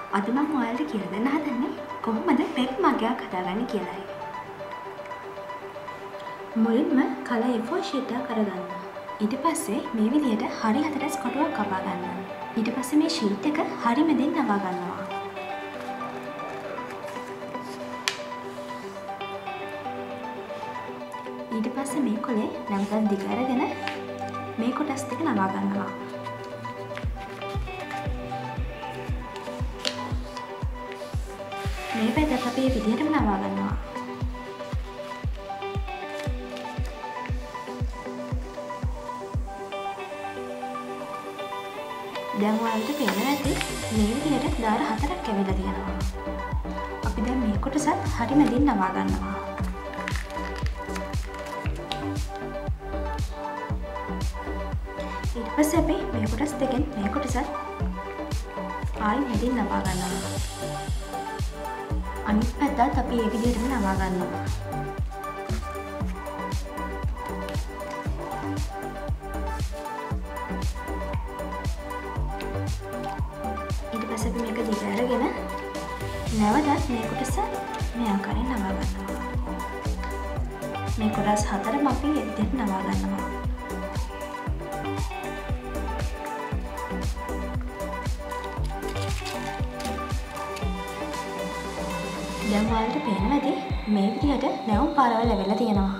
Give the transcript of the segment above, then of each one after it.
අද මම ඔයාලට කියලා දෙන්න හදන්නේ කොහොමද පෙප් මගයක් හදාගන්නේ කියලායි. මුලින්ම කලර් A4 sheet එකක් අරගන්න. ඊට පස්සේ මේ විදිහට හරි 4 කොටුවක් කපා ගන්න. ඊට පස්සේ මේ sheet එක හරි මැදින් නවා ගන්නවා. ඊට පස්සේ මේ කොලේ නැවතත් දිග අරගෙන මේ කොටස් දෙක නවා ගන්නවා. මේ පැත්තත් අපි මේ විදිහටම නවා ගන්නවා. දැන් ඔයාලට පේනවා ඇති මේ විදිහට දාර 4ක් ඇවිල්ලා තියෙනවා. අපි දැන් මේ කොටසත් හරි මැදින් නවා ගන්නවා. ඊට පස්සේ අපි මේ කොටස් දෙකෙන් මේ කොටසත් ආයි මැදින් නවා ගන්නවා. අනිත් පැත්තත් අපි මේ විදිහටම නවා ගන්නවා. ඊට පස්සේ අපි මේක දිග අරගෙන නැවතත් මේ කොටස මේ ආකාරයෙන් නවා ගන්නවා. මේ කොටස් හතරම අපි මේ විදිහට නවා ගන්නවා. දැන් ඔයාලට පේනවා ඇති මේ විදිහට නැවුම් පාරවල් ලැබිලා තියෙනවා.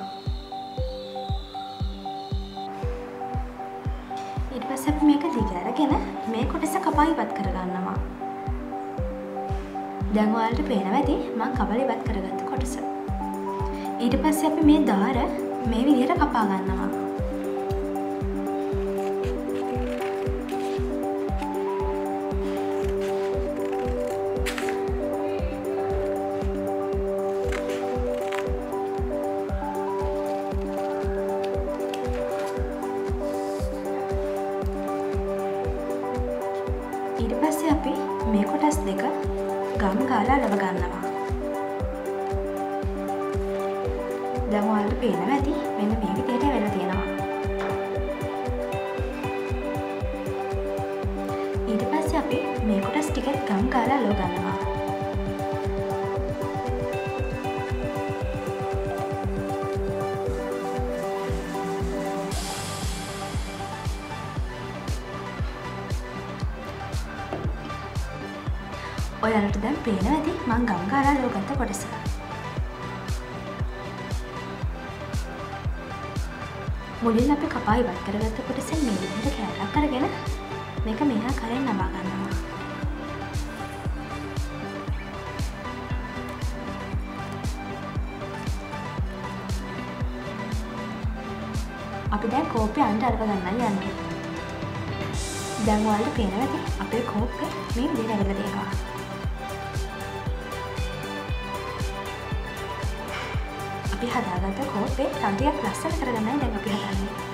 ඊට පස්සේ අපි මේක දිග අරගෙන මේ කොටස කපා ඉවත් කරගන්නවා. දැන් ඔයාලට පේනවා ඇති මම කපලා ඉවත් කරගත්ත කොටස. ඊට පස්සේ අපි මේ දාර මේ විදිහට කපා ගන්නවා. ඊට පස්සේ අපි මේ කොටස් දෙක ගම් ගාලා අලව ගන්නවා. දැන් ඔයාලට පේනවා ඇති මෙන්න මේ විදිහට වෙලා තියෙනවා. ඊට පස්සේ අපි මේ කොටස් ටික ගම් ගාලා අලව ගන්නවා. ඔයාලට දැන් පේනවා ඇති මං ගම් ගාලා අලවගත්ත කොටස. මුලින් අපි කපා ඉවත් කරගත්ත කොටසෙන් මේ විදිහට කෑල්ලක් අරගෙන මේක මේ ආකාරයෙන් නමා ගන්නවා. අපි දැන් කෝප්පේ අන්ට අරව ගන්නයි යන්නේ. දැන් ඔයාලට පේනවා ඇති අපේ කෝප්පේ මේ විදිහට ඇවිල්ලා තියෙනවා. අපි හදාගත්ත කෝප්පේ තව ටිකක් ලස්සන කරගන්නයි දැන් අපි හදන්නේ.